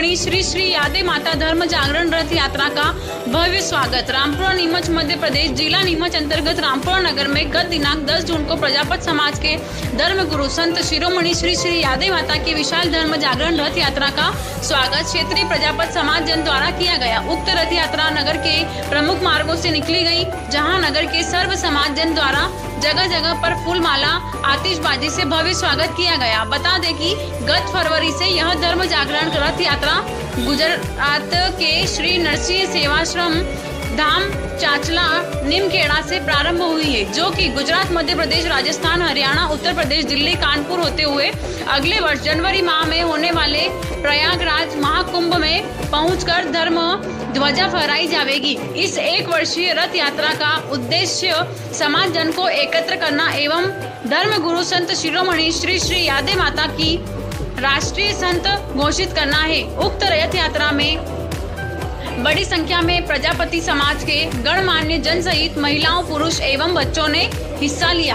शिरोमणि श्री श्री यादे माता धर्म जागरण रथ यात्रा का भव्य स्वागत। रामपुरा नीमच मध्य प्रदेश जिला नीमच अंतर्गत रामपुरा नगर में गत दिनांक 10 जून को प्रजापत समाज के धर्म गुरु संत शिरोमणि श्री श्री यादे माता की विशाल धर्म जागरण रथ यात्रा का स्वागत क्षेत्रीय प्रजापत समाज जन द्वारा किया गया। उक्त रथ यात्रा नगर के प्रमुख मार्गों से निकली गई, जहाँ नगर के सर्व समाज जन द्वारा जगह जगह पर फूल माला आतिशबाजी से भव्य स्वागत किया गया। बता दें कि गत फरवरी से यह धर्म जागरण रथ यात्रा गुजरात के श्री नरसिंह सेवाश्रम धाम चाचला निमखेड़ा से प्रारंभ हुई है, जो कि गुजरात, मध्य प्रदेश, राजस्थान, हरियाणा, उत्तर प्रदेश, दिल्ली, कानपुर होते हुए अगले वर्ष जनवरी माह में होने वाले प्रयागराज महाकुंभ में पहुंचकर धर्म ध्वजा फहराई जाएगी। इस 1 वर्षीय रथ यात्रा का उद्देश्य समाज जन को एकत्र करना एवं धर्म गुरु संत शिरोमणि श्री श्री यादे माता की राष्ट्रीय संत घोषित करना है। उक्त रथ यात्रा में बड़ी संख्या में प्रजापति समाज के गणमान्य जन सहित महिलाओं, पुरुष एवं बच्चों ने हिस्सा लिया।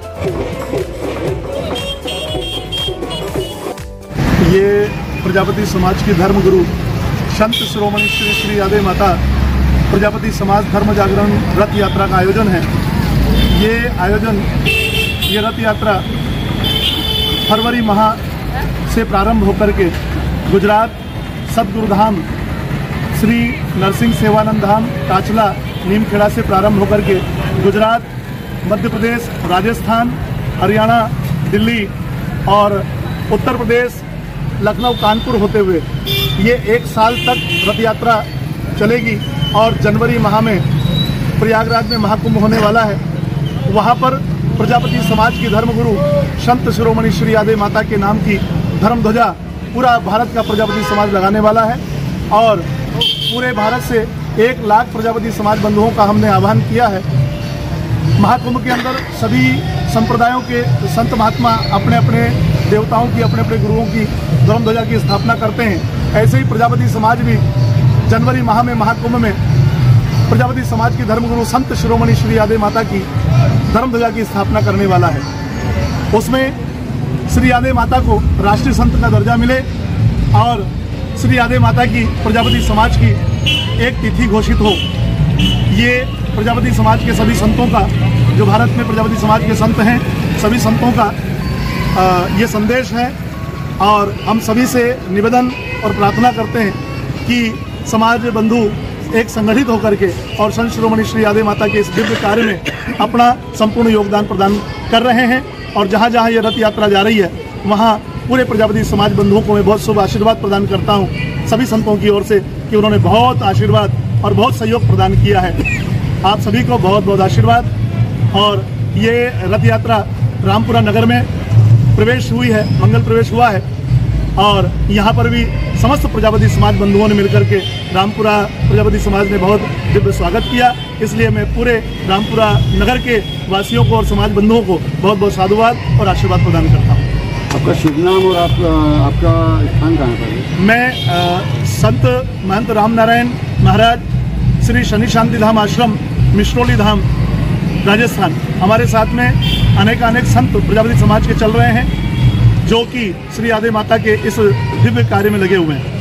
ये प्रजापति समाज के धर्म गुरु संत शिरोमणि श्री श्री यादे माता प्रजापति समाज धर्म जागरण रथ यात्रा का आयोजन है। ये रथ यात्रा फरवरी माह से प्रारंभ होकर के गुजरात सतगुरुधाम श्री नरसिंह सेवानंद धाम चाचला नीमखेड़ा से प्रारंभ होकर के गुजरात, मध्य प्रदेश, राजस्थान, हरियाणा, दिल्ली और उत्तर प्रदेश, लखनऊ, कानपुर होते हुए ये 1 साल तक रथ यात्रा चलेगी और जनवरी माह में प्रयागराज में महाकुंभ होने वाला है। वहाँ पर प्रजापति समाज की धर्मगुरु संत शिरोमणि श्री यादे माता के नाम की धर्म ध्वजा पूरा भारत का प्रजापति समाज लगाने वाला है और पूरे भारत से 1 लाख प्रजापति समाज बंधुओं का हमने आह्वान किया है। महाकुंभ के अंदर सभी संप्रदायों के संत महात्मा अपने अपने देवताओं की, अपने अपने गुरुओं की धर्म ध्वजा की स्थापना करते हैं। ऐसे ही प्रजापति समाज भी जनवरी माह में महाकुंभ में प्रजापति समाज की धर्मगुरु संत शिरोमणि श्री यादे माता की धर्म ध्वजा की स्थापना करने वाला है। उसमें श्री यादे माता को राष्ट्रीय संत का दर्जा मिले और श्री यादे माता की प्रजापति समाज की एक तिथि घोषित हो। ये प्रजापति समाज के सभी संतों का, जो भारत में प्रजापति समाज के संत हैं, सभी संतों का ये संदेश है और हम सभी से निवेदन और प्रार्थना करते हैं कि समाज बंधु एक संगठित होकर के और संत शिरोमणि श्री यादे माता के इस दिव्य कार्य में अपना संपूर्ण योगदान प्रदान कर रहे हैं और जहाँ जहाँ ये रथ यात्रा जा रही है वहाँ पूरे प्रजापति समाज बंधुओं को मैं बहुत शुभ आशीर्वाद प्रदान करता हूँ सभी संतों की ओर से कि उन्होंने बहुत आशीर्वाद और बहुत सहयोग प्रदान किया है। आप सभी को बहुत बहुत आशीर्वाद। और ये रथ यात्रा रामपुरा नगर में प्रवेश हुई है, मंगल प्रवेश हुआ है और यहाँ पर भी समस्त प्रजापति समाज बंधुओं ने मिलकर के रामपुरा प्रजापति समाज ने बहुत दिव्य स्वागत किया। इसलिए मैं पूरे रामपुरा नगर के वासियों को और समाज बंधुओं को बहुत बहुत साधुवाद और आशीर्वाद प्रदान करता हूँ। आपका शुभ नाम और आपका स्थान कहाँ पर है? मैं संत महंत राम नारायण महाराज श्री शनि शांति धाम आश्रम मिश्रोली धाम राजस्थान, हमारे साथ में अनेक संत प्रजापति समाज के चल रहे हैं जो कि श्री यादे माता के इस दिव्य कार्य में लगे हुए हैं।